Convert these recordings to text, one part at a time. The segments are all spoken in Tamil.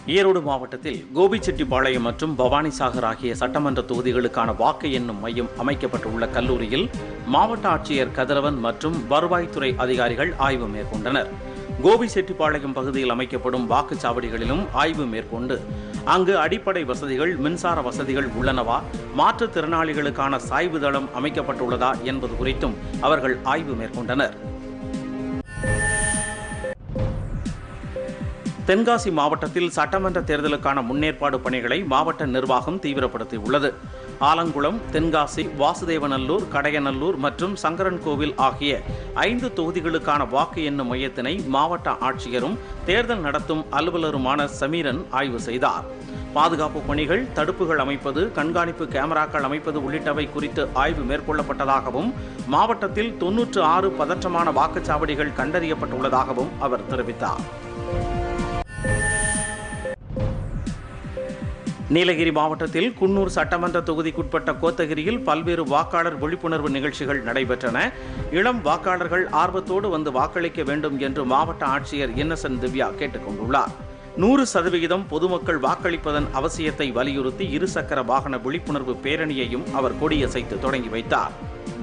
ஈரோடு மாவட்டத்தில் கோபிச்செட்டிப்பாளையம் மற்றும் பவானிசாகர் ஆகிய சட்டமன்ற தொகுதிகளுக்கான வாக்கு எண்ணும் மையம் அமைக்கப்பட்டுள்ள கல்லூரியில் மாவட்ட ஆட்சியர் கதிரவன் மற்றும் வருவாய்த்துறை அதிகாரிகள் ஆய்வு மேற்கொண்டனர். கோபிச்செட்டிப்பாளையம் பகுதியில் அமைக்கப்படும் வாக்குச்சாவடிகளிலும் ஆய்வு மேற்கொண்டு அங்கு அடிப்படை வசதிகள், மின்சார வசதிகள் உள்ளனவா, மாற்றுத்திறனாளிகளுக்கான சாய்வு தளம் அமைக்கப்பட்டுள்ளதா என்பது குறித்தும் அவர்கள் ஆய்வு மேற்கொண்டனர். தென்காசி மாவட்டத்தில் சட்டமன்ற தேர்தலுக்கான முன்னேற்பாடு பணிகளை மாவட்ட நிர்வாகம் தீவிரப்படுத்தியுள்ளது. ஆலங்குளம், தென்காசி, வாசுதேவநல்லூர், கடையநல்லூர் மற்றும் சங்கரன்கோவில் ஆகிய 5 தொகுதிகளுக்கான வாக்கு எண்ணும் மையத்தினை மாவட்ட ஆட்சியரும் தேர்தல் நடத்தும் அலுவலருமான சமீரன் ஆய்வு செய்தார். பாதுகாப்பு பணிகள், தடுப்புகள் அமைப்பது, கண்காணிப்பு கேமராக்கள் அமைப்பது உள்ளிட்டவை குறித்து ஆய்வு மேற்கொள்ளப்பட்டதாகவும் மாவட்டத்தில் 96 பதற்றமான வாக்குச்சாவடிகள் கண்டறியப்பட்டுள்ளதாகவும் அவர் தெரிவித்தார். நீலகிரி மாவட்டத்தில் குன்னூர் சட்டமன்ற தொகுதிக்குட்பட்ட கோத்தகிரியில் பல்வேறு வாக்காளர் விழிப்புணர்வு நிகழ்ச்சிகள் நடைபெற்றன. இளம் வாக்காளர்கள் ஆர்வத்தோடு வந்து வாக்களிக்க வேண்டும் என்று மாவட்ட ஆட்சியர் இன்னசென்ட் திவ்யா கேட்டுக் கொண்டுள்ளார். 100% பொதுமக்கள் வாக்களிப்பதன் அவசியத்தை வலியுறுத்தி இருசக்கர வாகன விழிப்புணர்வு பேரணியையும் அவர் கொடியசைத்து தொடங்கி வைத்தார்.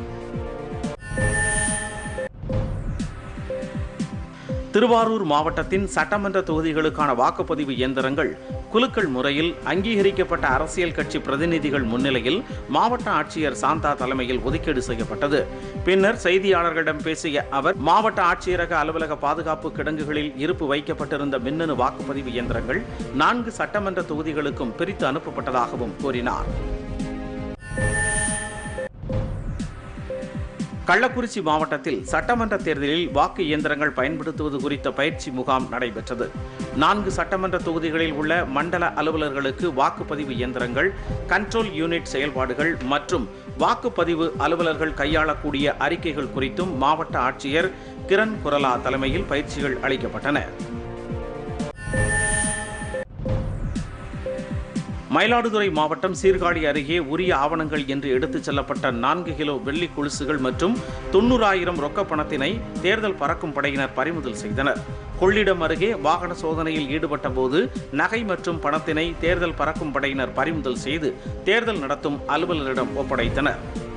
திருவாரூர் மாவட்டத்தின் சட்டமன்ற தொகுதிகளுக்கான வாக்குப்பதிவு இயந்திரங்கள் குலுக்கல் முறையில் அங்கீகரிக்கப்பட்ட அரசியல் கட்சி பிரதிநிதிகள் முன்னிலையில் மாவட்ட ஆட்சியர் சாந்தா தலைமையில் ஒதுக்கீடு செய்யப்பட்டது. பின்னர் செய்தியாளர்களிடம் பேசிய அவர், மாவட்ட ஆட்சியரக அலுவலக பாதுகாப்பு கிடங்குகளில் இருப்பு வைக்கப்பட்டிருந்த மின்னணு வாக்குப்பதிவு இயந்திரங்கள் 4 சட்டமன்ற தொகுதிகளுக்கும் பிரித்து அனுப்பப்பட்டதாகவும் கூறினார். கள்ளக்குறிச்சி மாவட்டத்தில் சட்டமன்ற தேர்தலில் வாக்கு இயந்திரங்கள் பயன்படுத்துவது குறித்த பயிற்சி முகாம் நடைபெற்றது. 4 சட்டமன்ற தொகுதிகளில் உள்ள மண்டல அலுவலர்களுக்கு வாக்குப்பதிவு இயந்திரங்கள், கண்ட்ரோல் யூனிட் செயல்பாடுகள் மற்றும் வாக்குப்பதிவு அலுவலர்கள் கையாளக்கூடிய அறிக்கைகள் குறித்தும் மாவட்ட ஆட்சியர் கிரண் குரலா தலைமையில் பயிற்சிகள் அளிக்கப்பட்டன. மயிலாடுதுறை மாவட்டம் சீர்காழி அருகே உரிய ஆவணங்கள் என்று எடுத்துச் செல்லப்பட்ட 4 கிலோ வெள்ளி கொலுசுகள் மற்றும் 90,000 ரொக்க பணத்தினை தேர்தல் பறக்கும் படையினர் பறிமுதல் செய்தனர். கொள்ளிடம் அருகே வாகன சோதனையில் ஈடுபட்ட போது நகை மற்றும் பணத்தினை தேர்தல் பறக்கும் படையினர் பறிமுதல் செய்து தேர்தல் நடத்தும் அலுவலரிடம் ஒப்படைத்தனர்.